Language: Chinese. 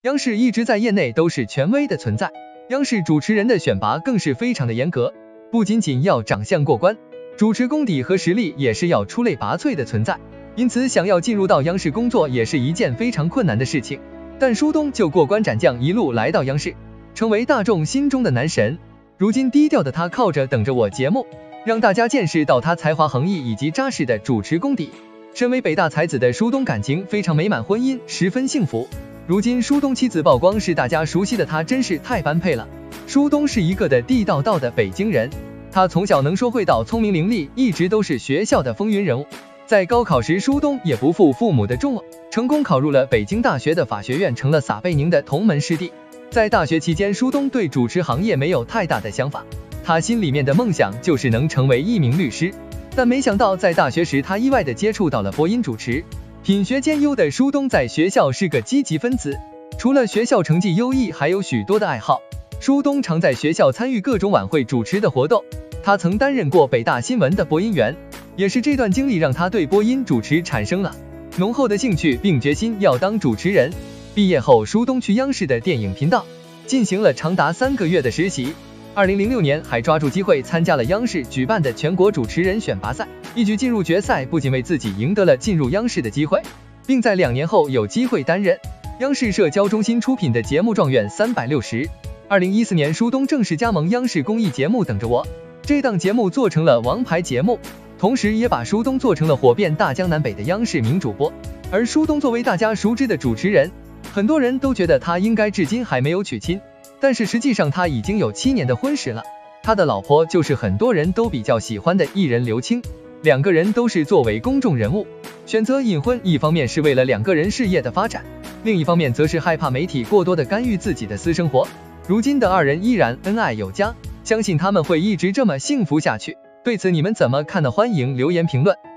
央视一直在业内都是权威的存在，央视主持人的选拔更是非常的严格，不仅仅要长相过关，主持功底和实力也是要出类拔萃的存在，因此想要进入到央视工作也是一件非常困难的事情。但舒东就过关斩将，一路来到央视，成为大众心中的男神。如今低调的他靠着等着我节目，让大家见识到他才华横溢以及扎实的主持功底。身为北大才子的舒东感情非常美满，婚姻十分幸福。如今舒东妻子曝光是大家熟悉的他，真是太般配了。舒东是一个的地道道的北京人，他从小能说会道，聪明伶俐，一直都是学校的风云人物。在高考时，舒东也不负父母的重望，成功考入了北京大学的法学院，成了撒贝宁的同门师弟。在大学期间，舒东对主持行业没有太大的想法，他心里面的梦想就是能成为一名律师。但没想到在大学时，他意外的接触到了播音主持。品学兼优的舒东在学校是个积极分子，除了学校成绩优异，还有许多的爱好。舒东常在学校参与各种晚会主持的活动，他曾担任过北大新闻的播音员，也是这段经历让他对播音主持产生了浓厚的兴趣，并决心要当主持人。毕业后，舒东去央视的电影频道进行了长达3个月的实习。2006年还抓住机会参加了央视举办的全国主持人选拔赛，一举进入决赛，不仅为自己赢得了进入央视的机会，并在2年后有机会担任央视社交中心出品的节目《状元360》。2014年，舒东正式加盟央视公益节目《等着我》，这档节目做成了王牌节目，同时也把舒东做成了火遍大江南北的央视名主播。而舒东作为大家熟知的主持人，很多人都觉得他应该至今还没有娶亲，但是实际上他已经有7年的婚史了。他的老婆就是很多人都比较喜欢的艺人刘青，2个人都是作为公众人物选择隐婚，一方面是为了2个人事业的发展，另一方面则是害怕媒体过多的干预自己的私生活。如今的2人依然恩爱有加，相信他们会一直这么幸福下去。对此你们怎么看呢？欢迎留言评论。